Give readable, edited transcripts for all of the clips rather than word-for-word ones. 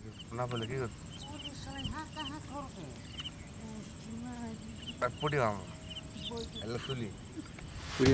না বলে কি করতে পুটি মাম এলো শুলি পুড়ি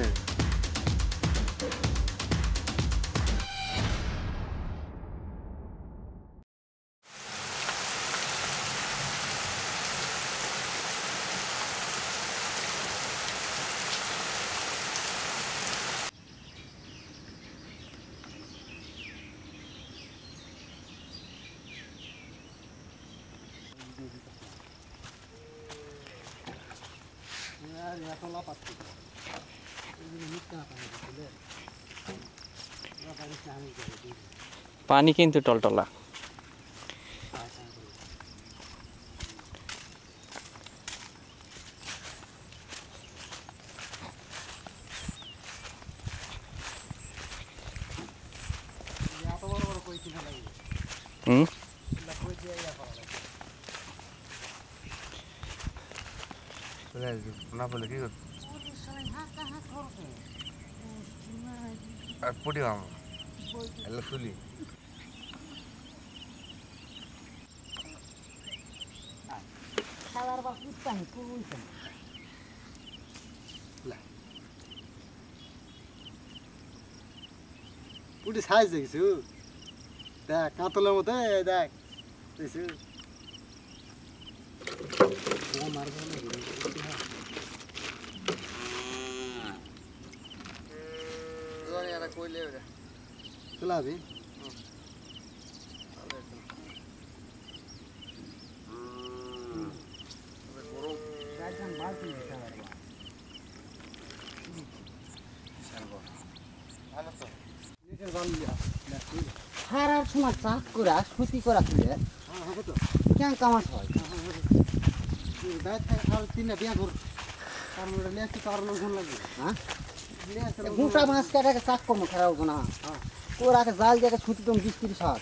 পানি কিন্তু টলটলা। না বলে কি করতে পুটি মাম এলো শুলি পুটি সাইজ দেখিছু দেখ কাতলের মতো দেখ দেখিছু চলাবি হারার সময় চাষ করা সুতি করা খুলে কেন কামাস হয় গোটা মাছ কাটাকে চাষ করবো খারাপ না ওরাকে জাল দিয়ে ছুটি তুমি 20-30 হাত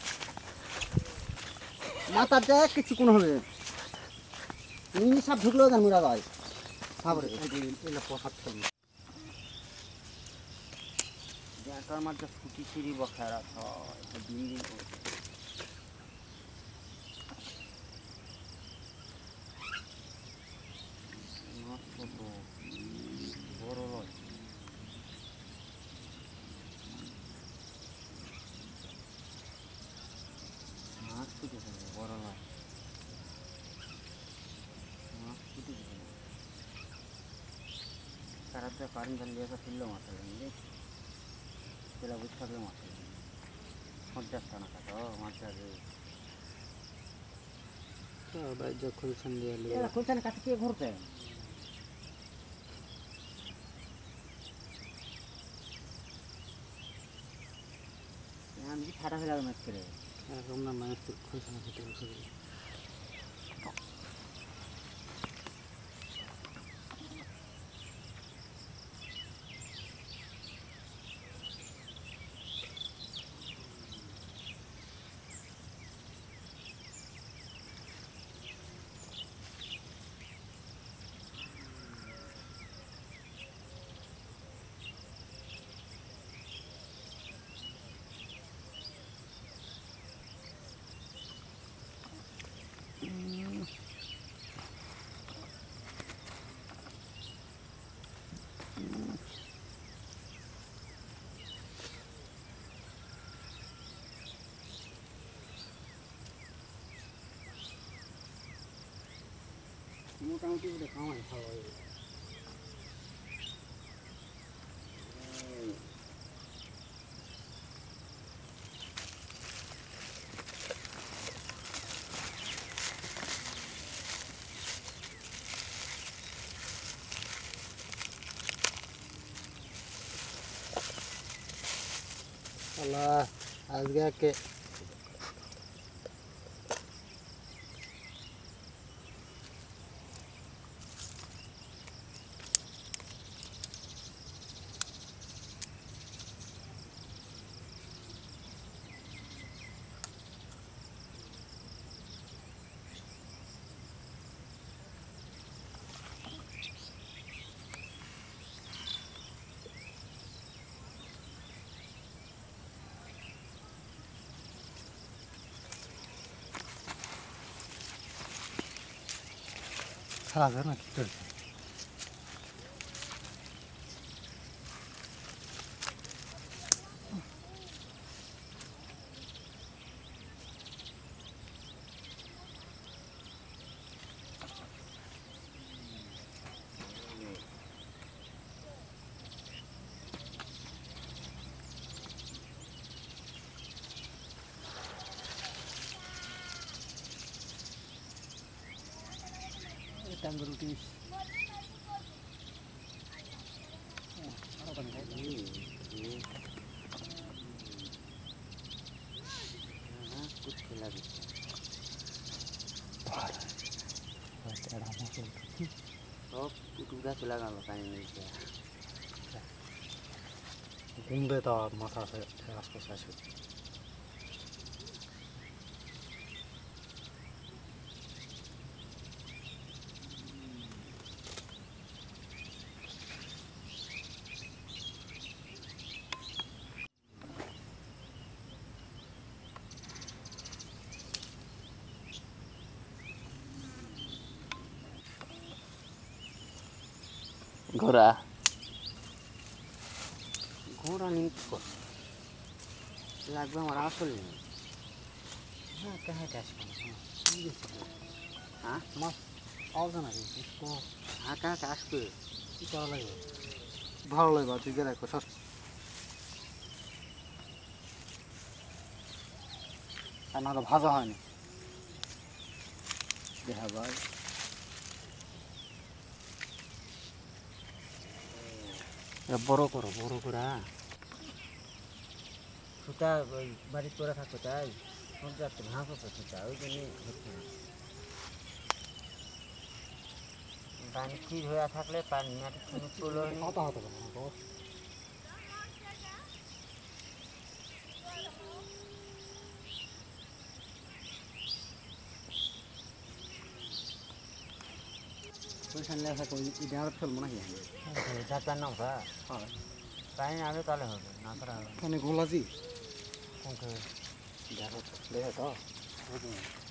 মাথার দেখ কিছু কোনো হবে নিয়ে সব ঢুকলেও যেন মুরা যায় সাবরে দেখার মাঝে ছুটি ছিঁড়ি বখারা দিন দিন বড় লয় মাছ ফুটেছে বড় লয় মাছ ফুটেছে সারাতে পারেন জানলে একটা ফিরল মাছ লাগবে তেলা বুঝতে থাকলে মাছ লাগবে 50 টাকা কাটো মাছ লাগবে খুলছেন দিয়ে খুলছেন কাছে কে ঘুরতে আমি ছাড়া হয়ে গেল মাছ করে এরকম না মানুষ খুলছেন খেতে বসে মোটামুটি বলে কামাই খাওয়া হয়ে গেছে আল্লাহ আজকে খারাপ না কি করছে Tanvir utis. कुछ खिला देते सब टूटा चला गया पानी नहीं किया Gumbe ta masa se asko sa se. ঘোড়া घोड़ा नहीं को लगभग हमारा असल नहीं Ha kahe kash kana. हाँ Mas awza na isko हाँ कहाँ काश को ki kara lagbe. ভালো লাগবে তুই গেলে কষাস আর না ভাজা হয়নি দেখা ভাই বড় করো বড় করে সুতা ওই বাড়ি তোরা থাকতো তাই পর্যাপ্ত ঘাস হতো সুতা ওই জন্য হচ্ছে না পানি স্থির হয়ে থাকলে পানি মাটির সঙ্গে তুলো কথা হতে পারে না তো ওইখানে লেখা কই ইদার ফেলবো নাকি ঝাঁকার নাম হ্যাঁ পানি নামে তাহলে হবে না তারা হবে মানে গোলাজি কোনকে দেখো তো